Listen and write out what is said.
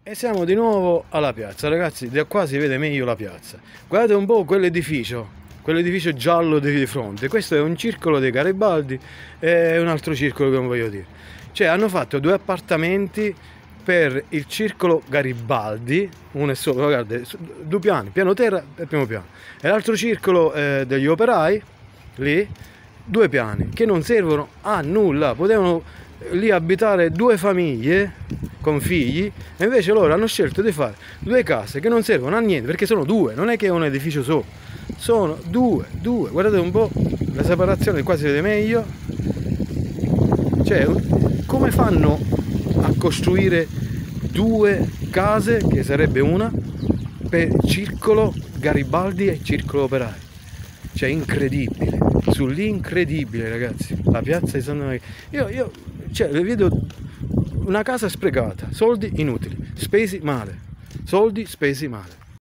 E siamo di nuovo alla piazza, ragazzi, da qua si vede meglio la piazza. Guardate un po' quell'edificio giallo di fronte. Questo è un circolo dei Garibaldi e un altro circolo che non voglio dire. Cioè hanno fatto due appartamenti per il circolo Garibaldi, uno è solo, guardate, due piani, piano terra e primo piano. E l'altro circolo degli operai, lì, due piani, che non servono a nulla, potevano lì abitare due famiglie con figli, e invece loro hanno scelto di fare due case che non servono a niente, perché sono due, non è che è un edificio solo, sono due, guardate un po' la separazione, qua si vede meglio. Cioè, come fanno a costruire due case, che sarebbe una, per circolo Garibaldi e circolo operai? Cioè, incredibile, sull'incredibile, ragazzi. La piazza di San Donato, io cioè, vedo una casa sprecata, soldi inutili, spesi male, soldi spesi male.